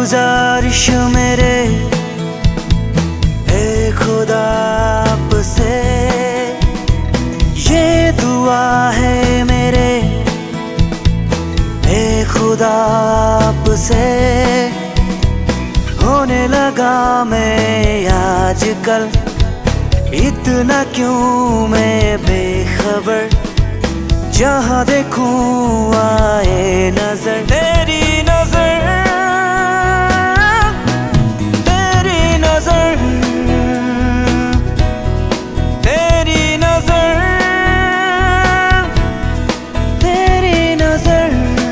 गुजारिश मेरे ए खुदा आपसे, ये दुआ है मेरे ए खुदा आपसे। होने लगा मैं आजकल इतना क्यों मैं बेखबर, जहाँ देखूं आए नजर तेरी नजर, तेरी नजर, तेरी नजर, तेरी नजर।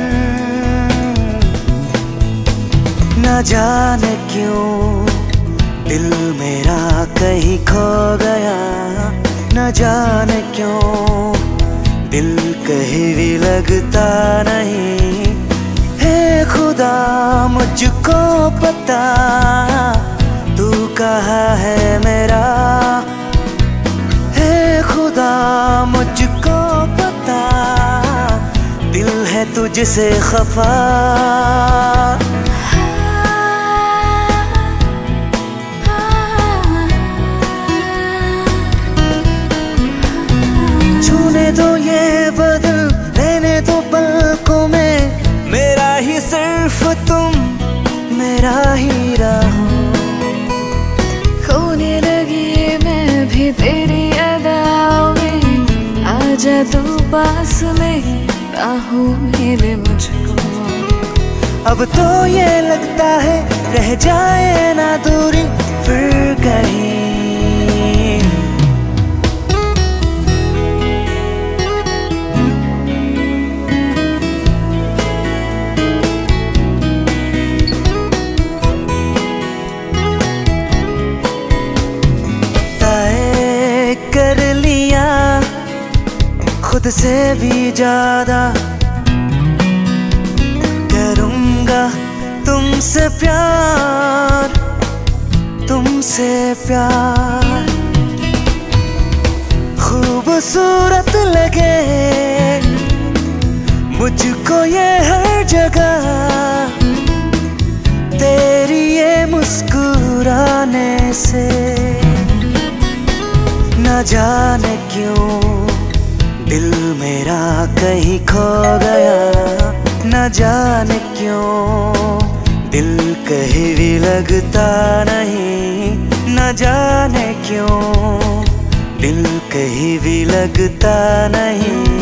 न जाने क्यों दिल मेरा कहीं खो गया, न जाने क्यों दिल कहीं भी लगता नहीं। है खुदा मुझको पता तू कहाँ है मेरा, है खुदा मुझको पता दिल है तुझसे खफा। तो ये बदल लेने तो पलकों में, मेरा ही सिर्फ तुम मेरा ही रहो। खोने लगी मैं भी तेरी अदाओं में, आजा तू पास में बाहों में ले मुझको। अब तो ये लगता है रह जाए ना दूरी फिर कहीं। कर लिया खुद से भी ज्यादा, करूंगा तुमसे प्यार, तुमसे प्यार। खूबसूरत लगे मुझको ये हर जगह, तेरी ये मुस्कुराने से। न जाने क्यों दिल मेरा कहीं खो गया, न जाने क्यों दिल कहीं भी लगता नहीं, न जाने क्यों दिल कहीं भी लगता नहीं।